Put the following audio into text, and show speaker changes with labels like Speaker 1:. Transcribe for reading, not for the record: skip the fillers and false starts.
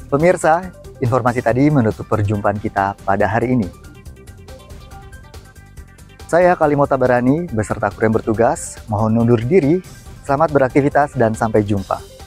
Speaker 1: Pemirsa, informasi tadi menutup perjumpaan kita pada hari ini. Saya Kalimo Tabarani beserta kru yang bertugas mohon undur diri. Selamat beraktivitas dan sampai jumpa.